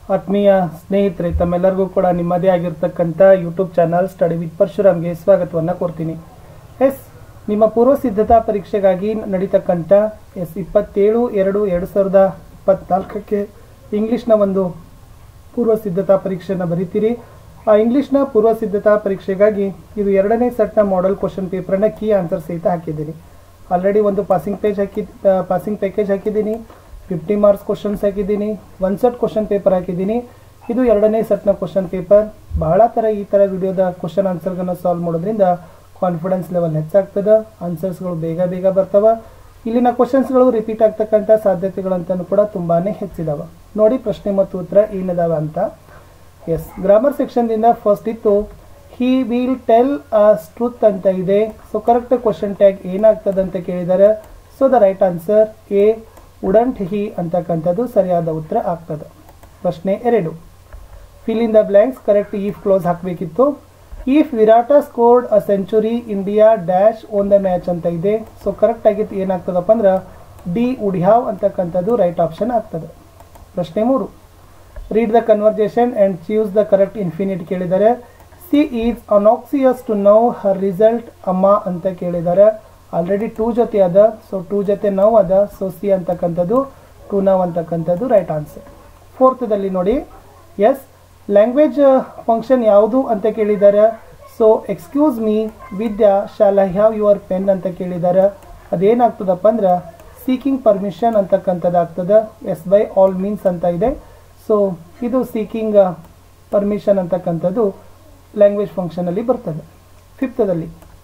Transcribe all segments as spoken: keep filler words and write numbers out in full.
ಆತ್ಮೀಯ ಸ್ನೇಹಿತರೆ, ತಮ್ಮೆಲ್ಲರಿಗೂ ಕೂಡ ನಿಮ್ಮದೇ ಆಗಿರ್ತಕ್ಕಂಥ ಯೂಟ್ಯೂಬ್ ಚಾನಲ್ ಸ್ಟಡಿ ವಿತ್ ಪರಶುರಾಮ್ಗೆ ಸ್ವಾಗತವನ್ನು ಕೋರ್ತೀನಿ. ಎಸ್ ನಿಮ್ಮ ಪೂರ್ವ ಸಿದ್ಧತಾ ಪರೀಕ್ಷೆಗಾಗಿ ನಡೀತಕ್ಕಂಥ ಎಸ್ ಇಪ್ಪತ್ತೇಳು ಎರಡು ಎರಡು ಸಾವಿರದ ಇಪ್ಪತ್ನಾಲ್ಕಕ್ಕೆ ಇಂಗ್ಲೀಷ್ನ ಒಂದು ಪೂರ್ವ ಸಿದ್ಧತಾ ಪರೀಕ್ಷೆಯನ್ನು ಬರೀತೀರಿ. ಆ ಇಂಗ್ಲೀಷ್ನ ಪೂರ್ವ ಸಿದ್ಧತಾ ಪರೀಕ್ಷೆಗಾಗಿ ಇದು ಎರಡನೇ ಸೆಟ್ನ ಮಾಡೆಲ್ ಕ್ವಶನ್ ಪೇಪರ್ನ ಕೀ ಆನ್ಸರ್ ಸಹಿತ ಹಾಕಿದ್ದೀನಿ. ಆಲ್ರೆಡಿ ಒಂದು ಪಾಸಿಂಗ್ ಪೇಜ್ ಹಾಕಿ ಪಾಸಿಂಗ್ ಪ್ಯಾಕೇಜ್ ಹಾಕಿದ್ದೀನಿ, ಫಿಫ್ಟಿ ಮಾರ್ಕ್ಸ್ ಕ್ವಶನ್ಸ್ ಹಾಕಿದ್ದೀನಿ, ಒನ್ ಸೆಟ್ ಕ್ವಶನ್ ಪೇಪರ್ ಹಾಕಿದ್ದೀನಿ. ಇದು ಎರಡನೇ ಸೆಟ್ನ ಕ್ವಶನ್ ಪೇಪರ್. ಬಹಳ ಥರ ಈ ಥರ ವಿಡಿಯೋದ ಕ್ವಶನ್ ಆನ್ಸರ್ಗಳನ್ನು ಸಾಲ್ವ್ ಮಾಡೋದ್ರಿಂದ ಕಾನ್ಫಿಡೆನ್ಸ್ ಲೆವೆಲ್ ಹೆಚ್ಚಾಗ್ತದೆ, ಆನ್ಸರ್ಸ್ಗಳು ಬೇಗ ಬೇಗ ಬರ್ತವೆ. ಇಲ್ಲಿನ ಕ್ವಶನ್ಸ್ಗಳು ರಿಪೀಟ್ ಆಗ್ತಕ್ಕಂಥ ಸಾಧ್ಯತೆಗಳಂತೂ ಕೂಡ ತುಂಬಾ ಹೆಚ್ಚಿದಾವೆ. ನೋಡಿ ಪ್ರಶ್ನೆ ಮತ್ತು ಉತ್ತರ ಏನಿದಾವೆ ಅಂತ. ಎಸ್ ಗ್ರಾಮರ್ ಸೆಕ್ಷನ್ದಿಂದ ಫಸ್ಟ್ ಇತ್ತು he will tell us truth ಅಂತ ಇದೆ. ಸೊ ಕರೆಕ್ಟ್ ಕ್ವಶನ್ ಟ್ಯಾಗ್ ಏನಾಗ್ತದೆ ಅಂತ ಕೇಳಿದ್ದಾರೆ. So the right answer A wouldn't he ಅಂತಕ್ಕಂಥದ್ದು ಸರಿಯಾದ ಉತ್ತರ ಆಗ್ತದೆ. ಪ್ರಶ್ನೆ ಎರಡು, fill in the blanks. Correct if clause ಹಾಕಬೇಕಿತ್ತು. If Virat scored a century India dash won the match ಅಂತ ಇದೆ. ಸೊ ಕರೆಕ್ಟ್ ಆಗಿತ್ತು ಏನಾಗ್ತದಪ್ಪ ಅಂದ್ರೆ ಡಿ ವುಡ್ ಹ್ಯಾವ್ ಅಂತಕ್ಕಂಥದ್ದು ರೈಟ್ ಆಪ್ಷನ್ ಆಗ್ತದೆ. ಪ್ರಶ್ನೆ ಮೂರು, read the conversation and choose the correct infinitive ಕೇಳಿದ್ದಾರೆ. She is anxious to know her result ಅಮ್ಮ ಅಂತ ಕೇಳಿದ್ದಾರೆ. ಆಲ್ರೆಡಿ ಟೂ ಜೊತೆ ಅದ, ಸೊ ಟೂ ಜೊತೆ ನೌ ಅದ, ಸೊ ಸಿ ಅಂತಕ್ಕಂಥದ್ದು ಟು ನೌ ಅಂತಕ್ಕಂಥದ್ದು ರೈಟ್ ಆನ್ಸರ್. ಫೋರ್ತದಲ್ಲಿ ನೋಡಿ, ಎಸ್ ಲ್ಯಾಂಗ್ವೇಜ್ ಫಂಕ್ಷನ್ ಯಾವುದು ಅಂತ ಕೇಳಿದ್ದಾರೆ. So excuse me Vidya shall I have your pen ಅಂತ ಕೇಳಿದ್ದಾರೆ. ಅದೇನಾಗ್ತದಪ್ಪ ಅಂದ್ರೆ ಸೀಕಿಂಗ್ ಪರ್ಮಿಷನ್ ಅಂತಕ್ಕಂಥದ್ದು ಆಗ್ತದೆ. ಎಸ್ ಬೈ ಆಲ್ ಮೀನ್ಸ್ ಅಂತ ಇದೆ. ಸೊ ಇದು ಸೀಕಿಂಗ್ ಪರ್ಮಿಷನ್ ಅಂತಕ್ಕಂಥದ್ದು ಲ್ಯಾಂಗ್ವೇಜ್ ಫಂಕ್ಷನಲ್ಲಿ ಬರ್ತದೆ. ಫಿಫ್ತದಲ್ಲಿ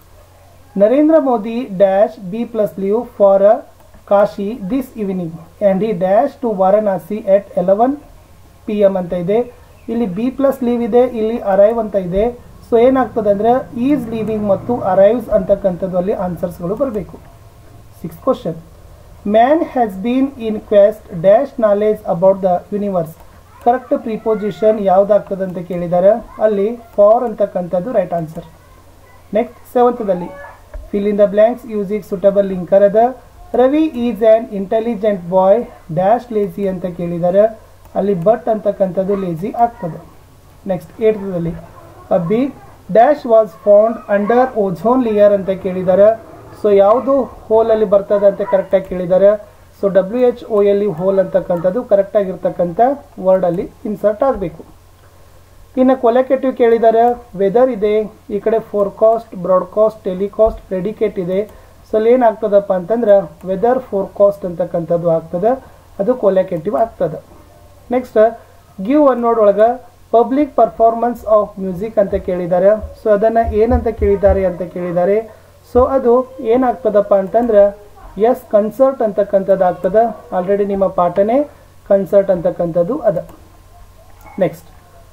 Narendra Modi dash B plus leave for Kashi this evening and E dash to Varanasi at eleven P M ಅಂತ ಇದೆ. ಇಲ್ಲಿ ಬಿ ಪ್ಲಸ್ ಲೀವ್ ಇದೆ, ಇಲ್ಲಿ ಅರೈವ್ ಅಂತ ಇದೆ. ಸೊ ಏನಾಗ್ತದೆ ಅಂದರೆ ಈಸ್ ಲೀವಿಂಗ್ ಮತ್ತು ಅರೈವ್ಸ್ ಅಂತಕ್ಕಂಥದ್ದು ಅಲ್ಲಿ ಆನ್ಸರ್ಸ್ಗಳು ಬರಬೇಕು. Six question, man has been in quest dash knowledge about the universe. Correct preposition ಯಾವುದಾಗ್ತದೆ ಅಂತ ಕೇಳಿದ್ದಾರೆ. ಅಲ್ಲಿ ಫಾರ್ ಅಂತಕ್ಕಂಥದ್ದು ರೈಟ್ ಆನ್ಸರ್. ನೆಕ್ಸ್ಟ್ ಸೆವೆಂತ್ದಲ್ಲಿ fill in the blanks using suitable linker ಅದ. Ravi is an intelligent boy dash lazy ಅಂತ ಕೇಳಿದ್ದಾರೆ. ಅಲ್ಲಿ ಬಟ್ ಅಂತಕ್ಕಂಥದ್ದು ಲೇಜಿ ಆಗ್ತದೆ. ನೆಕ್ಸ್ಟ್ ಏಟ್ದಲ್ಲಿ ಅಬ್ಬಿ dash was found under ozone layer ಅಂತ ಕೇಳಿದ್ದಾರೆ. ಸೊ ಯಾವುದು ಹೋಲಲ್ಲಿ ಬರ್ತದೆ ಅಂತ ಕರೆಕ್ಟಾಗಿ ಕೇಳಿದ್ದಾರೆ. ಸೊ ಡಬ್ಲ್ಯೂ ಎಚ್ ಒ ಎಲ್ಲಿ ಹೋಲ್ ಅಂತಕ್ಕಂಥದ್ದು ಕರೆಕ್ಟಾಗಿರ್ತಕ್ಕಂಥ ವರ್ಡಲ್ಲಿ ಇನ್ಸರ್ಟ್ ಆಗಬೇಕು. ಇನ್ನು ಕೊಲೆಕೆಟಿವ್ ಕೇಳಿದ್ದಾರೆ. ವೆದರ್ ಇದೆ, ಈ ಕಡೆ ಫೋರ್ಕಾಸ್ಟ್, ಬ್ರಾಡ್ಕಾಸ್ಟ್, ಟೆಲಿಕಾಸ್ಟ್, ಪ್ರೆಡಿಕೇಟ್ ಇದೆ. ಸೊ ಅಲ್ಲಿ ಏನಾಗ್ತದಪ್ಪ ಅಂತಂದ್ರೆ ವೆದರ್ ಫೋರ್ಕಾಸ್ಟ್ ಅಂತಕ್ಕಂಥದ್ದು ಆಗ್ತದೆ, ಅದು ಕೊಲೆಕೆಟಿವ್ ಆಗ್ತದೆ. ನೆಕ್ಸ್ಟ್ ಗಿವ್ ಅನ್ನೋದ್ರೊಳಗೆ ಪಬ್ಲಿಕ್ ಪರ್ಫಾರ್ಮೆನ್ಸ್ ಆಫ್ ಮ್ಯೂಸಿಕ್ ಅಂತ ಕೇಳಿದ್ದಾರೆ. ಸೊ ಅದನ್ನು ಏನಂತ ಕೇಳಿದ್ದಾರೆ ಅಂತ ಕೇಳಿದ್ದಾರೆ. ಸೊ ಅದು ಏನಾಗ್ತದಪ್ಪ ಅಂತಂದ್ರೆ ಎಸ್ ಕನ್ಸರ್ಟ್ ಅಂತಕ್ಕಂಥದ್ದು ಆಗ್ತದೆ. ಆಲ್ರೆಡಿ ನಿಮ್ಮ ಪಾಠನೇ ಕನ್ಸರ್ಟ್ ಅಂತಕ್ಕಂಥದ್ದು ಅದ. Next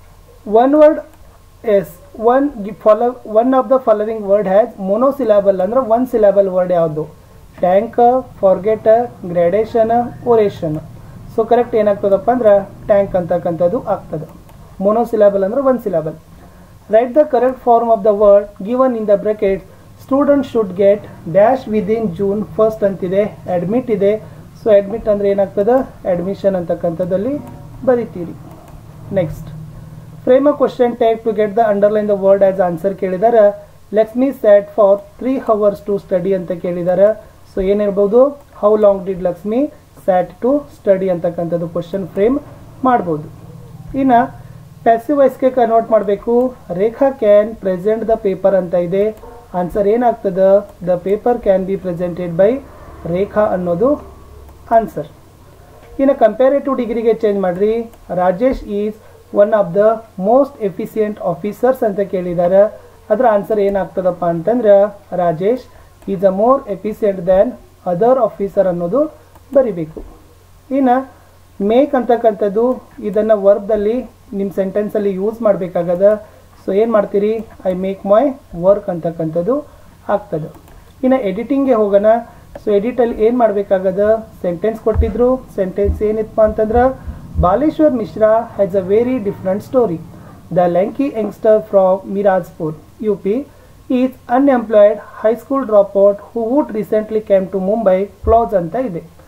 one word as one follow one of the following word has monosyllable ಅಂದ್ರೆ ಒನ್ ಸಿಲಾಬಲ್ ವರ್ಡ್ ಯಾವುದು? Tank, forget, gradation, oration. So correct ಏನಾಗ್ತದಪ್ಪ ಅಂದ್ರೆ ಟ್ಯಾಂಕ್ ಅಂತಕ್ಕಂಥದ್ದು ಆಗ್ತದೆ. ಮೊನೋಸಿಲಾಬಲ್ ಅಂದ್ರೆ one syllable. Write the correct form of the word given in the bracket. Student should get dash within June first ಅಂತಿದೆ. Admit ಇದೆ. So admit ಅಂದರೆ ಏನಾಗ್ತದೆ admission ಅಂತಕ್ಕಂಥದ್ದಲ್ಲಿ ಬರಿತೀರಿ. Next frame a question tag to get the underline the word as answer ಕೇಳಿದ್ದಾರೆ. Lakshmi sat for three hours to study ಅಂತ ಕೇಳಿದ್ದಾರೆ. So ಏನಿರ್ಬೋದು how long did Lakshmi sat to study ಅಂತಕ್ಕಂಥದ್ದು ಕ್ವಶನ್ ಫ್ರೇಮ್ ಮಾಡ್ಬೋದು. ಇನ್ನು ಪ್ಯಾಸಿವ್ ವಾಯ್ಸ್ಗೆ ಕನ್ವರ್ಟ್ ಮಾಡಬೇಕು. Rekha can present the paper ಅಂತ ಇದೆ. ಆನ್ಸರ್ ಏನಾಗ್ತದೆ the paper can be presented by Rekha ಅನ್ನೋದು ಆನ್ಸರ್. ಇನ್ನು ಕಂಪ್ಯಾರೇಟಿವ್ ಡಿಗ್ರಿಗೆ ಚೇಂಜ್ ಮಾಡ್ರಿ. Rajesh is one of the most efficient officers ಅಂತ ಕೇಳಿದ್ದಾರೆ. ಅದರ ಆನ್ಸರ್ ಏನಾಗ್ತದಪ್ಪ ಅಂತಂದ್ರೆ Rajesh is a more efficient than other officer ಅನ್ನೋದು ಬರಿಬೇಕು. ಇನ್ನು ಮೇಕ್ ಅಂತಕ್ಕಂಥದ್ದು ಇದನ್ನು ವರ್ಬ್ದಲ್ಲಿ ನಿಮ್ಮ ಸೆಂಟೆನ್ಸಲ್ಲಿ ಯೂಸ್ ಮಾಡಬೇಕಾಗದ. ಸೊ ಏನು ಮಾಡ್ತೀರಿ ಐ ಮೇಕ್ ಮೈ ವರ್ಕ್ ಅಂತಕ್ಕಂಥದ್ದು ಆಗ್ತದೆ. ಇನ್ನು ಎಡಿಟಿಂಗ್ಗೆ ಹೋಗೋಣ. ಸೊ ಎಡಿಟಲ್ಲಿ ಏನು ಮಾಡಬೇಕಾಗದ? ಸೆಂಟೆನ್ಸ್ ಕೊಟ್ಟಿದ್ರು. ಸೆಂಟೆನ್ಸ್ ಏನಿತ್ತಪ್ಪ ಅಂತಂದ್ರೆ Baleshwar Mishra has a very different story. The lanky youngster from Mirzapur U P is unemployed high school drop out who would recently came to Mumbai flaws ಅಂತ ಇದೆ. ಸೊ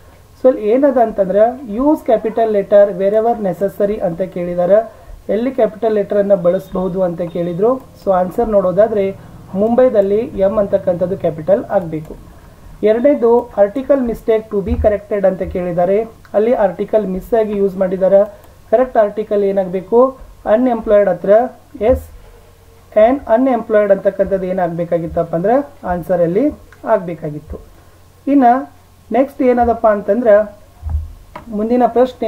ಸೊ ಇಲ್ಲಿ ಏನದ ಅಂತಂದ್ರೆ use capital letter wherever necessary ಅಂತ ಕೇಳಿದಾರೆ. ಎಲ್ಲಿ ಕ್ಯಾಪಿಟಲ್ ಲೆಟರ್ ಅನ್ನ ಬಳಸಬಹುದು ಅಂತ ಕೇಳಿದ್ರು. ಸೊ ಆನ್ಸರ್ ನೋಡೋದಾದ್ರೆ ಮುಂಬೈದಲ್ಲಿ ಎಂ ಅಂತಕ್ಕಂಥದ್ದು ಕ್ಯಾಪಿಟಲ್ ಆಗಬೇಕು. ಎರಡನೇದು article mistake to be corrected ಅಂತ ಕೇಳಿದ್ದಾರೆ. ಅಲ್ಲಿ ಆರ್ಟಿಕಲ್ ಮಿಸ್ ಆಗಿ ಯೂಸ್ ಮಾಡಿದ್ದಾರೆ. ಕರೆಕ್ಟ್ ಆರ್ಟಿಕಲ್ ಏನಾಗಬೇಕು, ಅನ್ಎಂಪ್ಲಾಯ್ಡ್ ಹತ್ರ ಎಸ್ ಆ್ಯಂಡ್ ಅನ್ಎಂಪ್ಲಾಯ್ಡ್ ಅಂತಕ್ಕಂಥದ್ದು ಏನಾಗಬೇಕಾಗಿತ್ತಪ್ಪ ಅಂದ್ರೆ ಆನ್ಸರಲ್ಲಿ ಆಗಬೇಕಾಗಿತ್ತು. ಇನ್ನು ನೆಕ್ಸ್ಟ್ ಏನದಪ್ಪ ಅಂತಂದ್ರೆ ಮುಂದಿನ ಪ್ರಶ್ನೆ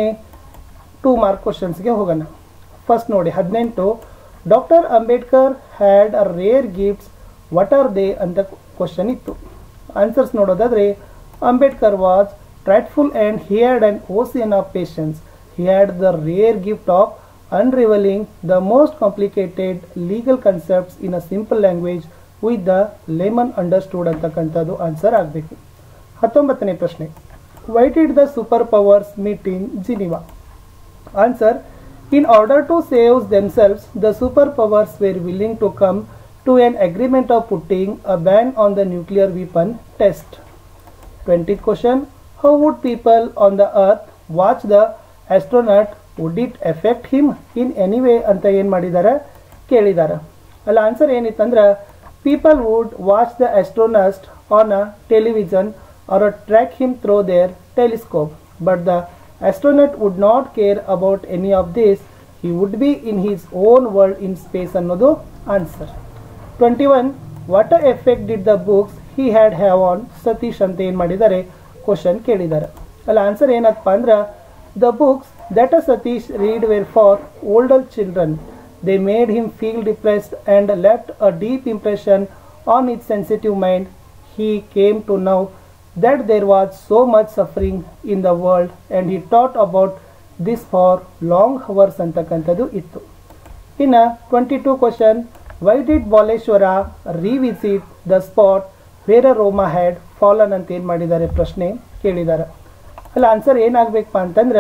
ಟೂ ಮಾರ್ಕ್ ಕ್ವಶನ್ಸ್ಗೆ ಹೋಗೋಣ. ಫಸ್ಟ್ ನೋಡಿ ಹದಿನೆಂಟು, doctor Ambedkar had a rare gifts, what are they ಅಂತ ಕ್ವಶನ್ ಇತ್ತು. ಆನ್ಸರ್ಸ್ ನೋಡೋದಾದ್ರೆ Ambedkar was truthful and he had an ocean of patience. He had the rare gift of unraveling the most complicated legal concepts in a simple language with the layman understood ಅಂತಕ್ಕಂಥದ್ದು answer ಆಗಬೇಕು. ಹತ್ತೊಂಬತ್ತನೇ ಪ್ರಶ್ನೆ, why did the super powers meet in Geneva? Answer, in order to save themselves, the super powers were willing to come to an agreement of putting a ban on the nuclear weapon test. twentieth question, how would people on the earth watch the astronaut? Would it effect him in any way ಅಂತ ಏನು ಮಾಡಿದ್ದಾರೆ ಕೇಳಿದ್ದಾರೆ. ಅಲ್ಲಿ answer ಏನಿತ್ತಂದ್ರೆ people would watch the astronaut on a television or a track him through their telescope, but the astronaut would not care about any of this, he would be in his own world in space ಅನ್ನೋದು answer. Twenty one, what a effect did the books he had have on Satish ಅಂತ ಏನು ಮಾಡಿದ್ದಾರೆ question ಕೇಳಿದ್ದಾರೆ. ಅಲ್ಲಿ answer ಏನಪ್ಪ ಅಂದ್ರೆ the books that a Satish read were for older children. They made him feel depressed and left a deep impression on his sensitive mind. He came to know that there was so much suffering in the world and he thought about this for long hours antakantadu ittu. In a twenty-two question, why did Baleshwara revisit the spot where Roma had fallen ಅಂತ ಏನು ಮಾಡಿದ್ದಾರೆ ಪ್ರಶ್ನೆ ಕೇಳಿದ್ದಾರೆ. ಅಲ್ಲಿ answer ಏನಾಗಬೇಕಪ್ಪ ಅಂತಂದ್ರೆ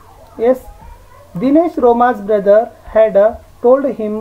as Dinesh Roma's brother had told him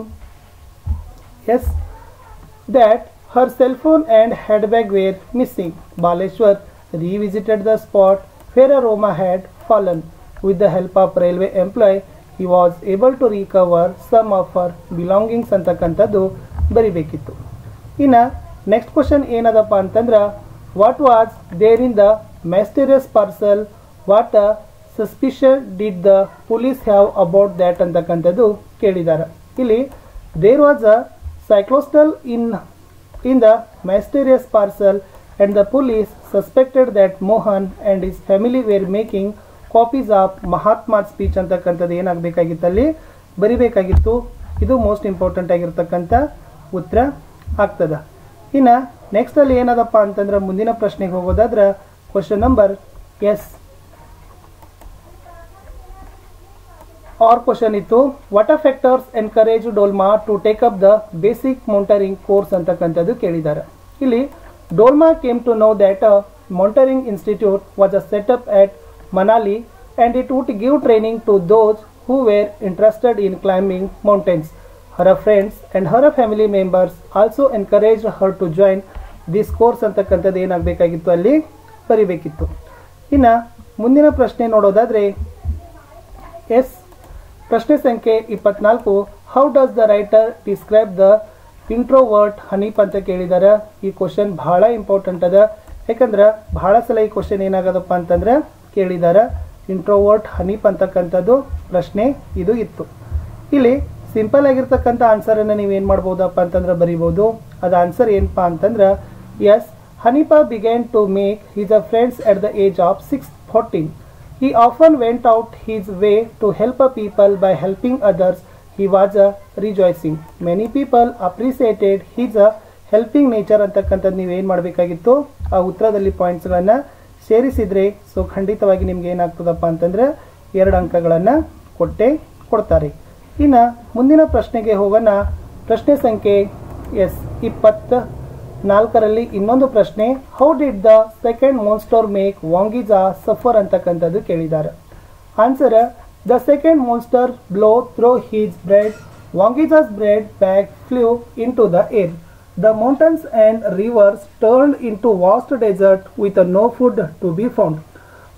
as that her cell phone and handbag were missing. Baleshwar revisited the spot where Roma had fallen. With the help of railway employee, he was able to recover some of her belongings ಅಂತಕ್ಕಂಥದ್ದು ಬರಿಬೇಕಿತ್ತು. ಇನ್ನು next question ಏನದಪ್ಪ ಅಂತಂದ್ರೆ what was there in the mysterious parcel, what a suspicion did the police have about that ಅಂತಕ್ಕಂಥದ್ದು ಕೇಳಿದ್ದಾರೆ. ಇಲ್ಲಿ there was a cyclostal in in the mysterious parcel and the police suspected that Mohan and his family were making copies of Mahatma's speech ಅಂತಕ್ಕಂಥದ್ದು ಏನಾಗಬೇಕಾಗಿತ್ತು ಅಲ್ಲಿ ಬರಿಬೇಕಾಗಿತ್ತು. ಇದು most important ಆಗಿರ್ತಕ್ಕಂಥ ಉತ್ತರ ಆಗ್ತದ. ಇನ್ನು ನೆಕ್ಸ್ಟ್ ಅಲ್ಲಿ ಏನದಪ್ಪ ಅಂತಂದ್ರೆ ಮುಂದಿನ ಪ್ರಶ್ನೆಗೆ ಹೋಗೋದಾದ್ರೆ question number yes our question ಇತ್ತು, what are factors encourage Dolma to take up the basic mountaineering course ಅಂತಕ್ಕಂಥದ್ದು ಕೇಳಿದ್ದಾರೆ. ಇಲ್ಲಿ Dolma came to know that a mountaineering institute was a set up at Manali and it would give training to those who were interested in climbing mountains. Her friends and her family members also encourage her to join this course ಅಂತಕ್ಕಂಥದ್ದು ಏನಾಗಬೇಕಾಗಿತ್ತು ಅಲ್ಲಿ ಬರಿಬೇಕಿತ್ತು. ಇನ್ನು ಮುಂದಿನ ಪ್ರಶ್ನೆ ನೋಡೋದಾದ್ರೆ S ಪ್ರಶ್ನೆ ಸಂಖ್ಯೆ ಇಪ್ಪತ್ನಾಲ್ಕು, how does the writer describe the introvert Hanif ಅಂತ ಕೇಳಿದ್ದಾರೆ. ಈ ಕ್ವಶನ್ ಬಹಳ ಇಂಪಾರ್ಟೆಂಟ್ ಅದ, ಯಾಕಂದ್ರೆ ಬಹಳ ಸಲ ಈ ಕ್ವಶನ್ ಏನಾಗದಪ್ಪ ಅಂತಂದ್ರೆ ಕೇಳಿದ್ದಾರೆ ಇಂಟ್ರೋವರ್ಟ್ ಹನೀಪ್ ಅಂತಕ್ಕಂಥದ್ದು ಪ್ರಶ್ನೆ ಇದು ಇತ್ತು. ಇಲ್ಲಿ ಸಿಂಪಲ್ ಆಗಿರ್ತಕ್ಕಂಥ ಆನ್ಸರನ್ನು ನೀವೇನು ಮಾಡ್ಬೋದಪ್ಪ ಅಂತಂದ್ರೆ ಬರಿಬೋದು. ಅದು ಆನ್ಸರ್ ಏನಪ್ಪಾ ಅಂತಂದ್ರೆ yes Hanipa began to make his friends at the age of six fourteen. He often went out his way to help people by helping others. He was a rejoicing. Many people appreciated his helping nature ಅಂತಕ್ಕಂಥದ್ದು ನೀವೇನು ಮಾಡಬೇಕಾಗಿತ್ತು ಆ ಉತ್ತರದಲ್ಲಿ ಪಾಯಿಂಟ್ಸ್ಗಳನ್ನು ಸೇರಿಸಿದರೆ so ಖಂಡಿತವಾಗಿ ನಿಮ್ಗೆ ಏನಾಗ್ತದಪ್ಪ ಅಂತಂದ್ರೆ ಎರಡು ಅಂಕಗಳನ್ನು ಕೊಟ್ಟೆ ಕೊಡ್ತಾರೆ. ಇನ್ನು ಮುಂದಿನ ಪ್ರಶ್ನೆಗೆ ಹೋಗೋಣ. ಪ್ರಶ್ನೆ ಸಂಖ್ಯೆ ಎಸ್ ಇಪ್ಪತ್ತ ನಾಲ್ಕರಲ್ಲಿ ಇನ್ನೊಂದು ಪ್ರಶ್ನೆ, how did the second monster make Wangiza suffer ಅಂತಕ್ಕಂಥದ್ದು ಕೇಳಿದ್ದಾರೆ. Answer, the second monster blow through his bread, Wangiza's bread bag flew into the air. The mountains and rivers turned into vast desert with no food to be found.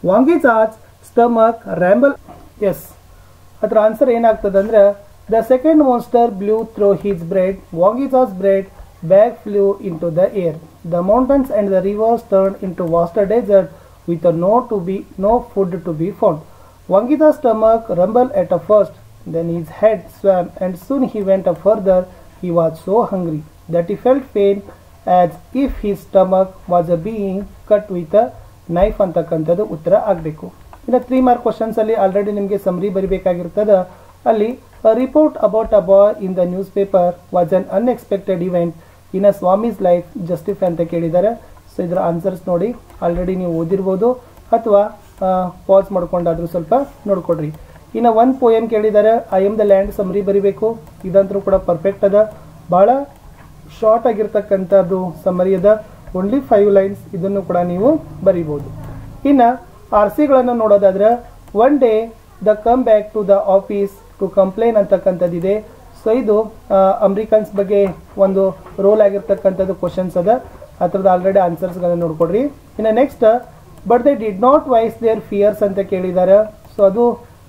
Wangiza's stomach rumble. Yes, ಅದರ answer ಏನಾಗ್ತದೆ ಅಂದ್ರೆ the second monster blew through his bread, Wangiza's bread bag flew into the air, the mountains and the rivers turn into vast desert with a no to be no food to be found. Wangija's stomach rumbled at a first, then his head swam, and soon he went up further. He was so hungry that he felt pain as if his stomach was being cut with a knife ಅಂತಕ್ಕಂಥದ್ದು ಉತ್ತರ ಆಗಬೇಕು. ಇನ್ನು three mark questions ಅಲ್ಲಿ already ನಿಮಗೆ summary ಬರಿಬೇಕಾಗಿರ್ತದ. ಅಲ್ಲಿ a report about a boy in the newspaper was an unexpected event in a Swami's life justify ಅಂತ ಕೇಳಿದ್ದಾರೆ. ಸೊ ಇದರ ಆನ್ಸರ್ಸ್ ನೋಡಿ, ಆಲ್ರೆಡಿ ನೀವು ಓದಿರ್ಬೋದು ಅಥವಾ ಪಾಸ್ ಮಾಡ್ಕೊಂಡಾದ್ರೂ ಸ್ವಲ್ಪ ನೋಡ್ಕೊಡ್ರಿ. ಇನ್ನು ಒಂದು ಪೋಯಮ್ ಕೇಳಿದ್ದಾರೆ, I am the land summary ಬರಿಬೇಕು. ಇದಂತರೂ ಕೂಡ ಪರ್ಫೆಕ್ಟ್ ಅದ, ಭಾಳ ಶಾರ್ಟ್ ಆಗಿರ್ತಕ್ಕಂಥದ್ದು ಸಮರಿ ಅದ, ಓನ್ಲಿ ಫೈವ್ ಲೈನ್ಸ್. ಇದನ್ನು ಕೂಡ ನೀವು ಬರಿಬೋದು. ಇನ್ನು ಆರ್ ಸಿಗಳನ್ನು ನೋಡೋದಾದ್ರೆ one day the come back to the office to complain ಅಂತಕ್ಕಂಥದ್ದಿದೆ. ಸೊ ಇದು ಅಮೆರಿಕನ್ಸ್ ಬಗ್ಗೆ ಒಂದು ರೋಲ್ ಆಗಿರ್ತಕ್ಕಂಥದ್ದು ಕ್ವಶನ್ಸ್ ಅದ, ಅದರದ್ದು ಆಲ್ರೆಡಿ ಆನ್ಸರ್ಸ್ಗಳನ್ನ ನೋಡ್ಕೊಡ್ರಿ. ಇನ್ನು next but they did not voice their fears ಅಂತ ಕೇಳಿದ್ದಾರೆ. ಸೊ ಅದು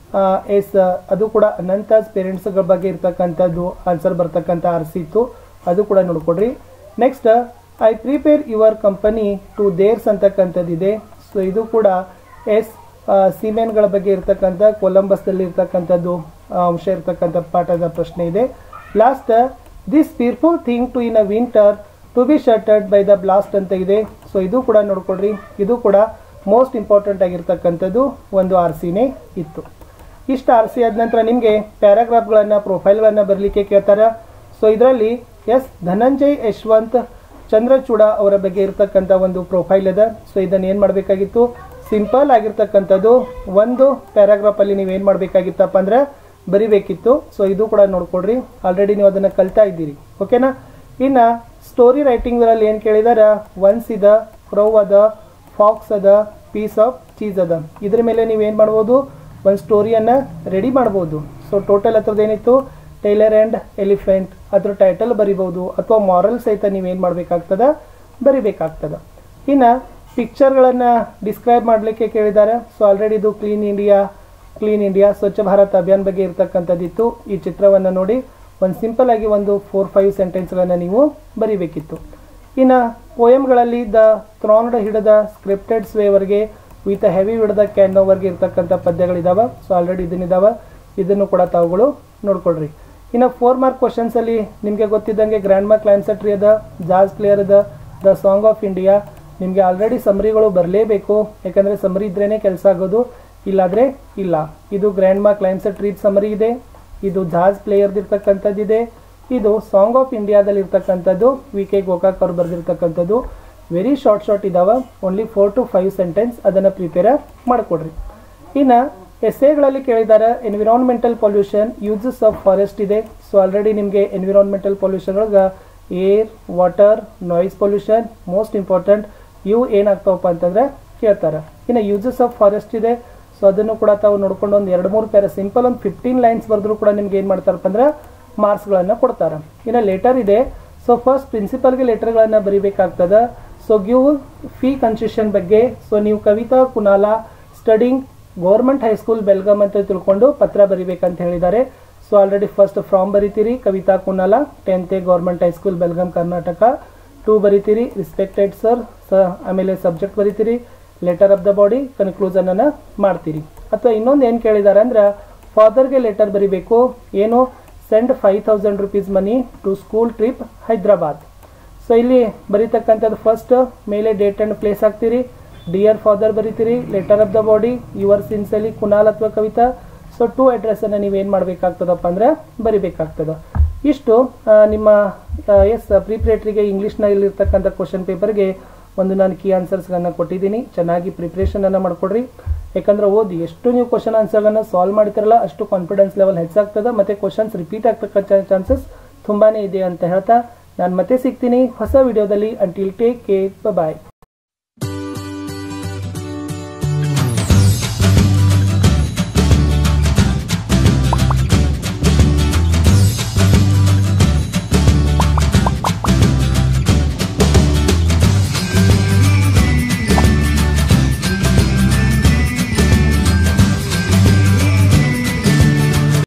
ಎಸ್ ಅದು ಕೂಡ ಅನಂತಾಸ್ ಪೇರೆಂಟ್ಸ್ಗಳ ಬಗ್ಗೆ ಇರ್ತಕ್ಕಂಥದ್ದು ಆನ್ಸರ್ ಬರ್ತಕ್ಕಂಥ ಆರ್ ಸಿ ಇತ್ತು, ಅದು ಕೂಡ ನೋಡ್ಕೊಡ್ರಿ. Next I prepare your company to theirs ಅಂತಕ್ಕಂಥದ್ದಿದೆ. ಸೊ ಇದು ಕೂಡ ಎಸ್ ಸಿಮೆನ್ಗಳ ಬಗ್ಗೆ ಇರ್ತಕ್ಕಂಥ ಕೊಲಂಬಸ್ದಲ್ಲಿ ಇರ್ತಕ್ಕಂಥದ್ದು ಅಂಶ ಇರ್ತಕ್ಕಂಥ ಪಾಠದ ಪ್ರಶ್ನೆ ಇದೆ. Last this fearful thing to in a winter to be shattered by the blast ಅಂತ ಇದೆ. ಸೊ ಇದು ಕೂಡ ನೋಡ್ಕೊಡ್ರಿ, ಇದು ಕೂಡ ಮೋಸ್ಟ್ ಇಂಪಾರ್ಟೆಂಟ್ ಆಗಿರ್ತಕ್ಕಂಥದ್ದು ಒಂದು ಆರ್ ಸಿನೇ ಇತ್ತು. ಇಷ್ಟು ಆರ್ ಸಿ ಆದ ನಂತರ ನಿಮಗೆ ಪ್ಯಾರಾಗ್ರಾಫ್ಗಳನ್ನು ಪ್ರೊಫೈಲ್ಗಳನ್ನು ಬರಲಿಕ್ಕೆ ಕೇಳ್ತಾರೆ. ಸೊ ಇದರಲ್ಲಿ ಎಸ್ ಧನಂಜಯ್ ಯಶವಂತ್ ಚಂದ್ರಚೂಡ ಅವರ ಬಗ್ಗೆ ಇರ್ತಕ್ಕಂಥ ಒಂದು ಪ್ರೊಫೈಲ್ ಅದ. ಸೊ ಇದನ್ನು ಏನು ಮಾಡಬೇಕಾಗಿತ್ತು, ಸಿಂಪಲ್ ಆಗಿರ್ತಕ್ಕಂಥದ್ದು ಒಂದು ಪ್ಯಾರಾಗ್ರಾಫಲ್ಲಿ ನೀವು ಏನು ಮಾಡಬೇಕಾಗಿತ್ತಪ್ಪ ಅಂದ್ರೆ ಬರಿಬೇಕಿತ್ತು. ಸೊ ಇದು ಕೂಡ ನೋಡ್ಕೊಡ್ರಿ, ಆಲ್ರೆಡಿ ನೀವು ಅದನ್ನು ಕಲ್ತಾ ಇದ್ದೀರಿ, ಓಕೆನಾ. ಇನ್ನು ಸ್ಟೋರಿ ರೈಟಿಂಗ್ಗಳಲ್ಲಿ ಏನು ಕೇಳಿದಾರೆ, ಒನ್ಸ್ ಇದ, ಕ್ರೌ ಅದ, ಫಾಕ್ಸ್ ಅದ, ಪೀಸ್ ಆಫ್ ಚೀಸ್ ಅದ. ಇದ್ರ ಮೇಲೆ ನೀವೇನು ಮಾಡ್ಬೋದು, ಒಂದು ಸ್ಟೋರಿಯನ್ನು ರೆಡಿ ಮಾಡ್ಬೋದು. ಸೊ ಟೋಟಲ್ ಹತ್ರದ್ದು ಏನಿತ್ತು, ಟೈಲರ್ ಆ್ಯಂಡ್ ಎಲಿಫೆಂಟ್, ಅದ್ರ ಟೈಟಲ್ ಬರಿಬೋದು ಅಥವಾ ಮಾರಲ್ ಸಹಿತ ನೀವೇನು ಮಾಡಬೇಕಾಗ್ತದ ಬರಿಬೇಕಾಗ್ತದ. ಇನ್ನು ಪಿಕ್ಚರ್ಗಳನ್ನು ಡಿಸ್ಕ್ರೈಬ್ ಮಾಡಲಿಕ್ಕೆ ಕೇಳಿದ್ದಾರೆ. ಸೊ ಆಲ್ರೆಡಿ ಇದು clean India clean India Swachh Bharat Abhiyan ಬಗ್ಗೆ ಇರ್ತಕ್ಕಂಥದ್ದಿತ್ತು. ಈ ಚಿತ್ರವನ್ನು ನೋಡಿ ಒಂದು ಸಿಂಪಲ್ ಆಗಿ ಒಂದು ಫೋರ್ ಫೈವ್ ಸೆಂಟೆನ್ಸ್ಗಳನ್ನು ನೀವು ಬರಿಬೇಕಿತ್ತು. ಇನ್ನು ಪೋಯಮ್ಗಳಲ್ಲಿ ದ ಥ್ರಾನ್ಡ್ ಹಿಡಿದ ಸ್ಕ್ರಿಪ್ಟೆಡ್ ಸ್ವೇವರ್ಗೆ ವಿತ್ ಹೆವಿ ಹಿಡಿದ ಕ್ಯಾನ್ವರ್ಗೆ ಇರ್ತಕ್ಕಂಥ ಪದ್ಯಗಳಿದಾವೆ. ಸೊ ಆಲ್ರೆಡಿ ಇದನ್ನಿದ್ದಾವೆ, ಇದನ್ನು ಕೂಡ ತಾವುಗಳು ನೋಡ್ಕೊಳ್ರಿ. ಇನ್ನು ಫೋರ್ ಮಾರ್ಕ್ ಕ್ವಶನ್ಸಲ್ಲಿ ನಿಮಗೆ ಗೊತ್ತಿದ್ದಂಗೆ ಗ್ರ್ಯಾಂಡ್ ಮಾ ಕ್ಲೈಮ್ಸೆಟ್ರಿ ಅದ, ಜಾಸ್ ಪ್ಲೇಯರ್ ಅದ, ದ ಸಾಂಗ್ ಆಫ್ ಇಂಡಿಯಾ. ನಿಮಗೆ ಆಲ್ರೆಡಿ ಸಮರಿಗಳು ಬರಲೇಬೇಕು, ಯಾಕಂದರೆ ಸಮರಿ ಇದ್ರೇ ಕೆಲಸ ಆಗೋದು, ಇಲ್ಲಾದರೆ ಇಲ್ಲ. ಇದು ಗ್ರ್ಯಾಂಡ್ ಮಾ ಕ್ಲೈಮ್ಸೆಟ್ರಿ ಸಮರಿ ಇದೆ, ಇದು ಜಾಸ್ ಪ್ಲೇಯರ್ದು ಇರ್ತಕ್ಕಂಥದ್ದಿದೆ, ಇದು ಸಾಂಗ್ ಆಫ್ ಇಂಡಿಯಾದಲ್ಲಿ ಇರ್ತಕ್ಕಂಥದ್ದು ವಿ ಕೆ ಗೋಕಾಕ್ ಅವ್ರು ಬರೆದಿರ್ತಕ್ಕಂಥದ್ದು. ವೆರಿ ಶಾರ್ಟ್ ಶಾರ್ಟ್ ಇದಾವೆ, only four to five sentence, ಅದನ್ನು ಪ್ರಿಪೇರ್ ಮಾಡಿಕೊಡ್ರಿ. ಇನ್ನು ಎಸ್ಸೆಗಳಲ್ಲಿ ಕೇಳಿದ್ದಾರೆ environmental pollution, uses of forest ಇದೆ. ಸೊ ಆಲ್ರೆಡಿ ನಿಮಗೆ ಎನ್ವಿರಾನ್ಮೆಂಟಲ್ ಪೊಲ್ಯೂಷನ್ ಒಳಗೆ air, water, noise pollution most important, ಇವು ಏನಾಗ್ತಾವಪ್ಪ ಅಂತಂದರೆ ಕೇಳ್ತಾರೆ. ಇನ್ನು ಯೂಸಸ್ ಆಫ್ ಫಾರೆಸ್ಟ್ ಇದೆ. ಸೊ ಅದನ್ನು ಕೂಡ ತಾವು ನೋಡ್ಕೊಂಡು ಒಂದು ಎರಡು ಮೂರು ಪ್ಯಾರ ಸಿಂಪಲ್ ಒಂದು ಫಿಫ್ಟೀನ್ ಲೈನ್ಸ್ ಬರೆದ್ರು ಕೂಡ ನಿಮ್ಗೆ ಏನು ಮಾಡ್ತಾರಪ್ಪ ಅಂದ್ರೆ ಮಾರ್ಕ್ಸ್ಗಳನ್ನು ಕೊಡ್ತಾರೆ. ಇನ್ನು ಲೆಟರ್ ಇದೆ. ಸೊ ಫಸ್ಟ್ ಪ್ರಿನ್ಸಿಪಲ್ಗೆ ಲೆಟರ್ಗಳನ್ನು ಬರಿಬೇಕಾಗ್ತದೆ. ಸೊ ಗಿವ್ ಫೀ ಕನ್ಸೆಷನ್ ಬಗ್ಗೆ. ಸೊ ನೀವು Kavita Kunal studying government high school Belgaum ಅಂತ ತಿಳ್ಕೊಂಡು ಪತ್ರ ಬರಿಬೇಕಂತ ಹೇಳಿದ್ದಾರೆ. ಸೊ ಆಲ್ರೆಡಿ ಫಸ್ಟ್ ಫ್ರಾಮ್ ಬರಿತೀರಿ Kavita Kunal, tenth government high school Belgaum Karnataka. To ಬರಿತೀರಿ ರಿಸ್ಪೆಕ್ಟೆಡ್ ಸರ್, ಸ ಆಮೇಲೆ ಸಬ್ಜೆಕ್ಟ್ ಬರಿತೀರಿ, letter of the body, conclusion ಅನ್ನು ಮಾಡ್ತೀರಿ. ಅಥವಾ ಇನ್ನೊಂದು ಏನು ಕೇಳಿದ್ದಾರೆ ಅಂದ್ರೆ ಫಾದರ್ಗೆ ಲೆಟರ್ ಬರಿಬೇಕು. ಏನು, send five thousand rupees money to school trip Hyderabad. So ಇಲ್ಲಿ ಬರೀತಕ್ಕಂಥದ್ದು ಫಸ್ಟ್ ಮೇಲೆ ಡೇಟ್ ಆ್ಯಂಡ್ ಪ್ಲೇಸ್ ಹಾಕ್ತೀರಿ, ಡಿಯರ್ ಫಾದರ್ ಬರಿತೀರಿ, letter of the body your sincerely Kunal ಅಥವಾ ಕವಿತಾ. ಸೊ ಟು ಅಡ್ರೆಸ್ಸನ್ನು ನೀವೇನು ಮಾಡಬೇಕಾಗ್ತದಪ್ಪ ಅಂದರೆ ಬರಿಬೇಕಾಗ್ತದೆ. ಇಷ್ಟು ನಿಮ್ಮ ಎಸ್ ಪ್ರಿಪ್ರೇಟ್ರಿಗೆ ಇಂಗ್ಲೀಷ್ನಲ್ಲಿರ್ತಕ್ಕಂಥ ಕ್ವಶನ್ ಪೇಪರ್ಗೆ ಒಂದು ನಾನು ಕೀ ಆನ್ಸರ್ಸ್ಗಳನ್ನು ಕೊಟ್ಟಿದ್ದೀನಿ. ಚೆನ್ನಾಗಿ ಪ್ರಿಪ್ರೇಷನನ್ನು ಮಾಡಿಕೊಡ್ರಿ, ಯಾಕಂದರೆ ಓದಿ ಎಷ್ಟು ನೀವು ಕ್ವಶನ್ ಆನ್ಸರ್ಗಳನ್ನು ಸಾಲ್ವ್ ಮಾಡ್ತಿರಲ್ಲ ಅಷ್ಟು ಕಾನ್ಫಿಡೆನ್ಸ್ ಲೆವೆಲ್ ಹೆಚ್ಚಾಗ್ತದೆ, ಮತ್ತು ಕ್ವಶನ್ಸ್ ರಿಪೀಟ್ ಆಗ್ತಕ್ಕಂಥ ಚಾನ್ಸಸ್ ತುಂಬಾ ಇದೆ ಅಂತ ಹೇಳ್ತಾ ನಾನು ಮತ್ತೆ ಸಿಗ್ತೀನಿ ಹೊಸ ವಿಡಿಯೋದಲ್ಲಿ. ಅಂಟಿಲ್ ಟೇಕ್ ಕೇರ್, ಬಾಯ್.